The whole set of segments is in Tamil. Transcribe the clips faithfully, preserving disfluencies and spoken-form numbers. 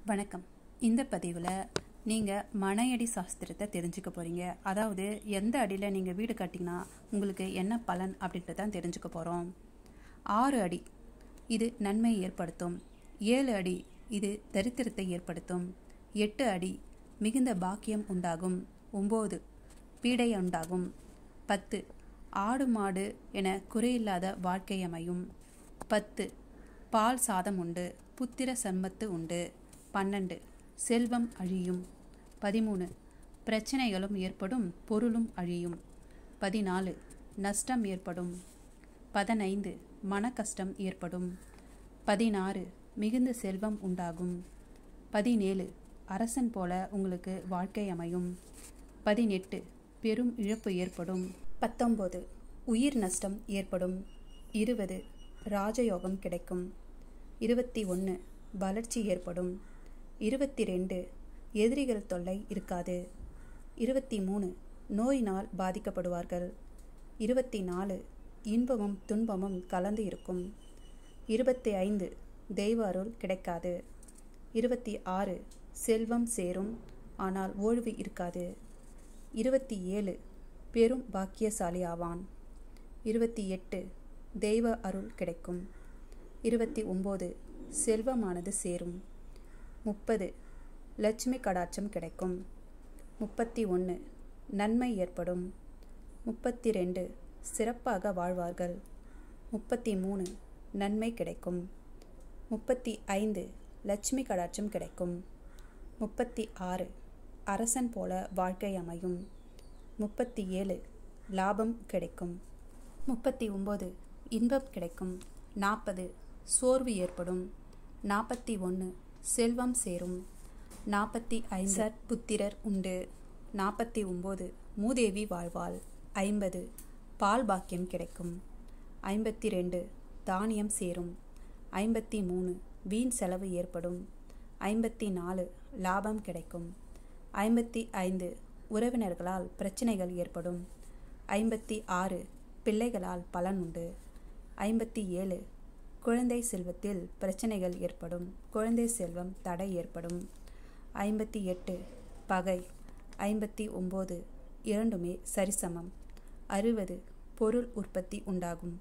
வணக்கம். இந்த பதிவில் நீங்கள் மனையடி சாஸ்திரத்தை தெரிஞ்சுக்க போகிறீங்க. அதாவது எந்த அடியில் நீங்கள் வீடு கட்டிங்கன்னா உங்களுக்கு என்ன பலன் அப்படின்ட்டு தான் தெரிஞ்சுக்க போகிறோம். ஆறு அடி இது நன்மை ஏற்படுத்தும். ஏழு அடி இது தரித்திரத்தை ஏற்படுத்தும். எட்டு அடி மிகுந்த பாக்கியம் உண்டாகும். ஒம்பது பீடை உண்டாகும். பத்து ஆடு மாடு என குறையில்லாத வாழ்க்கை அமையும். பத்து பால் சாதம் உண்டு. புத்திர சம்பத்து உண்டு. பன்னெண்டு செல்வம் அழியும். பதிமூணு பிரச்சனைகளும் ஏற்படும், பொருளும் அழியும். பதினாலு நஷ்டம் ஏற்படும். பதினைந்து மன கஷ்டம் ஏற்படும். பதினாறு மிகுந்த செல்வம் உண்டாகும். பதினேழு அரசன் போல உங்களுக்கு வாழ்க்கை அமையும். பதினெட்டு பெரும் இழப்பு ஏற்படும். பத்தொன்பது உயிர் நஷ்டம் ஏற்படும். இருபது ராஜயோகம் கிடைக்கும். இருபத்தி ஒன்று வளர்ச்சி ஏற்படும். இருபத்தி ரெண்டு எதிரிகள் தொல்லை இருக்காது. இருபத்தி மூணு நோயினால் பாதிக்கப்படுவார்கள். இருபத்தி நாலு இன்பமும் துன்பமும் கலந்து இருக்கும். இருபத்தி ஐந்து தெய்வ அருள் கிடைக்காது. இருபத்தி ஆறு செல்வம் சேரும், ஆனால் ஓய்வு இருக்காது. இருபத்தி ஏழு பெரும் பாக்கியசாலி ஆவான். இருபத்தி எட்டு தெய்வ அருள் கிடைக்கும். இருபத்தி ஒம்பது செல்வமானது சேரும். முப்பது லட்சுமி கடாட்சம் கிடைக்கும். முப்பத்தி ஒன்று நன்மை ஏற்படும். முப்பத்தி ரெண்டு சிறப்பாக வாழ்வார்கள். முப்பத்தி மூணு நன்மை கிடைக்கும். முப்பத்தி ஐந்து லட்சுமி கடாட்சம் கிடைக்கும். முப்பத்தி ஆறு அரசன் போல வாழ்க்கை அமையும். முப்பத்தி ஏழு லாபம் கிடைக்கும். முப்பத்தி ஒம்பது இன்பம் கிடைக்கும். நாற்பது சோர்வு ஏற்படும். நாற்பத்தி ஒன்று செல்வம் சேரும். நாற்பத்தி ஐந்து சற்புத்திரர் உண்டு. நாற்பத்தி ஒம்பது மூதேவி வாழ்வாள். ஐம்பது பால் பாக்கியம் கிடைக்கும். ஐம்பத்தி ரெண்டு தானியம் சேரும். ஐம்பத்தி மூணு வீண் செலவு ஏற்படும். ஐம்பத்தி நாலு லாபம் கிடைக்கும். ஐம்பத்தி ஐந்து உறவினர்களால் பிரச்சனைகள் ஏற்படும். ஐம்பத்தி ஆறு பிள்ளைகளால் பலன் உண்டு. ஐம்பத்தி ஏழு குழந்தை செல்வத்தில் பிரச்சனைகள் ஏற்படும். குழந்தை செல்வம் தடை ஏற்படும். ஐம்பத்தி எட்டு பகை. ஐம்பத்தி ஒம்பது இரண்டுமே சரிசமம். அறுபது பொருள் உற்பத்தி உண்டாகும்.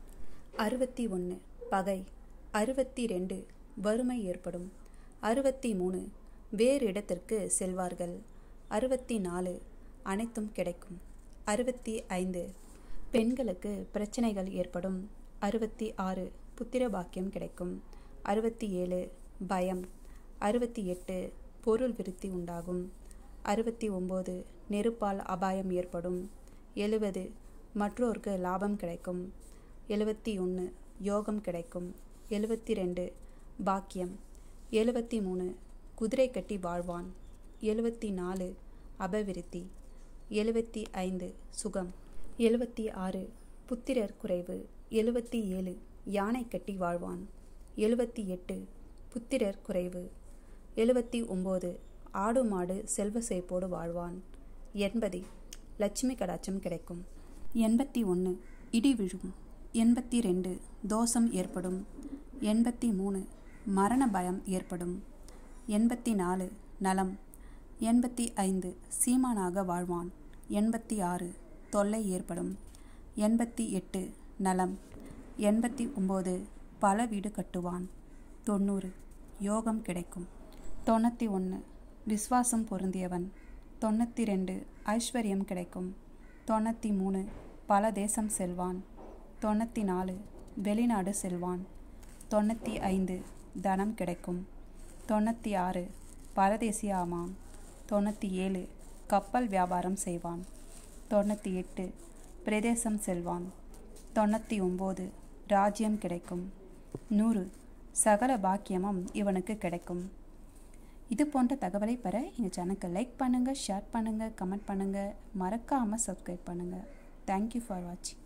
அறுபத்தி ஒன்று பகை. அறுபத்தி ரெண்டு வறுமை ஏற்படும். அறுபத்தி மூணு வேறு இடத்திற்கு செல்வார்கள். அறுபத்தி நாலு அனைத்தும் கிடைக்கும். அறுபத்தி ஐந்து பெண்களுக்கு பிரச்சனைகள் ஏற்படும். அறுபத்தி ஆறு புத்திர பாக்கியம் கிடைக்கும். அறுபத்தி ஏழு பயம். அறுபத்தி எட்டு பொருள் விருத்தி உண்டாகும். அறுபத்தி ஒம்பது நெருப்பால் அபாயம் ஏற்படும். எழுபது மற்றோருக்கு லாபம் கிடைக்கும். எழுபத்தி ஒன்று யோகம் கிடைக்கும். எழுபத்தி ரெண்டு பாக்கியம். எழுபத்தி மூணு குதிரை கட்டி வாழ்வான். எழுபத்தி நாலு அபவிருத்தி. எழுபத்தி ஐந்து சுகம். எழுபத்தி ஆறு புத்திரர் குறைவு. எழுபத்தி ஏழு யானை கட்டி வாழ்வான். எழுபத்தி எட்டு புத்திரர் குறைவு. எழுபத்தி ஒம்பது ஆடு மாடு செல்வ செழிப்போடு வாழ்வான். எண்பது லட்சுமி கடாட்சம் கிடைக்கும். எண்பத்தி ஒன்று இடி விழும். எண்பத்தி ரெண்டு தோஷம் ஏற்படும். எண்பத்தி மூணு மரண பயம் ஏற்படும். எண்பத்தி நாலு நலம். எண்பத்தி ஐந்து சீமானாக வாழ்வான். எண்பத்தி ஆறு தொல்லை ஏற்படும். எண்பத்தி எட்டு நலம். எண்பத்தி ஒம்பது பல வீடு கட்டுவான். தொண்ணூறு யோகம் கிடைக்கும். தொண்ணூற்றி ஒன்று விஸ்வாசம் பொருந்தியவன். தொண்ணூற்றி ரெண்டு ஐஸ்வர்யம் கிடைக்கும். தொண்ணூற்றி மூணு பல தேசம் செல்வான். தொண்ணூற்றி நாலு வெளிநாடு செல்வான். தொண்ணூற்றி ஐந்து தனம் கிடைக்கும். தொண்ணூற்றி ஆறு பரதேசி ஆமான். தொண்ணூற்றி ஏழு கப்பல் வியாபாரம் செய்வான். தொண்ணூற்றி எட்டு பிரதேசம் செல்வான். தொண்ணூற்றி ஒம்பது ராஜ்யம் கிடைக்கும். நூறு சகல பாக்கியமும் இவனுக்கு கிடைக்கும். இது போன்ற தகவலை பெற எங்கள் சேனலுக்கு லைக் பண்ணுங்கள், ஷேர் பண்ணுங்கள், கமெண்ட் பண்ணுங்கள், மறக்காமல் சப்ஸ்கிரைப் பண்ணுங்கள். தேங்க்யூ ஃபார் வாட்சிங்.